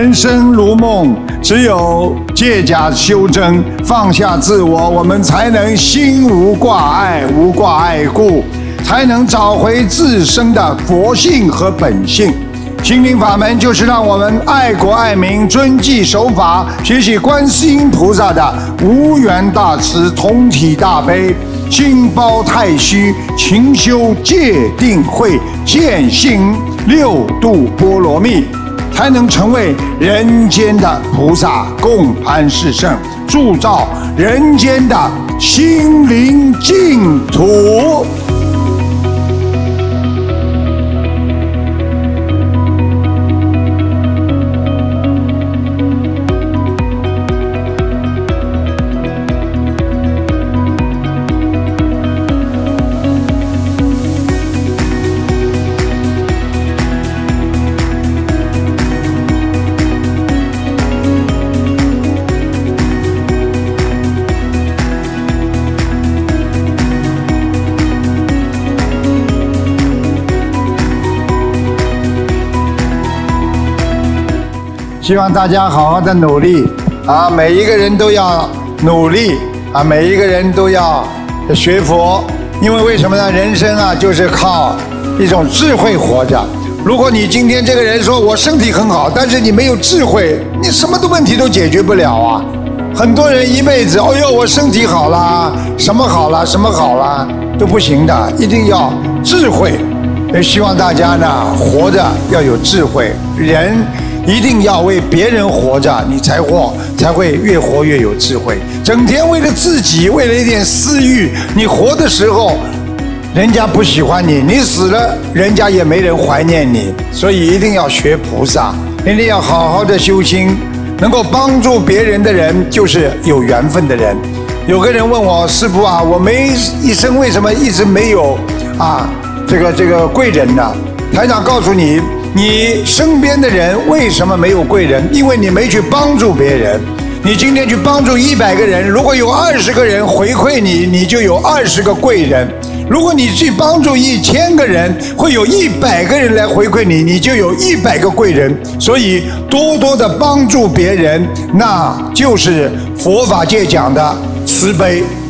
人生如梦，只有借假修真，放下自我，我们才能心无挂碍，无挂碍故，才能找回自身的佛性和本性。心灵法门就是让我们爱国爱民、遵纪守法，学习观世音菩萨的无缘大慈、同体大悲，心包太虚，勤修戒定慧，践行六度波罗蜜，才能成为人间的菩萨，共攀世圣，铸造人间的心灵净土。希望大家好好的努力啊！每一个人都要努力啊！每一个人都要学佛，因为什么呢？人生啊，就是靠一种智慧活着。如果你今天这个人说我身体很好，但是你没有智慧，你什么的问题都解决不了啊！很多人一辈子，哦哟，我身体好啦，什么好啦，什么好啦，都不行的，一定要智慧。也希望大家呢，活着要有智慧，人一定要为别人活着，你才会越活越有智慧。整天为了自己，为了一点私欲，你活的时候，人家不喜欢你，你死了，人家也没人怀念你。所以一定要学菩萨，一定要好好的修心，能够帮助别人的人，就是有缘分的人。有个人问我，师父啊，我一生为什么一直没有这个贵人呢？台长告诉你，你身边的人为什么没有贵人？因为你没去帮助别人。你今天去帮助100个人，如果有20个人回馈你，你就有20个贵人；如果你去帮助1000个人，会有100个人来回馈你，你就有100个贵人。所以多多的帮助别人，那就是佛法界讲的慈悲。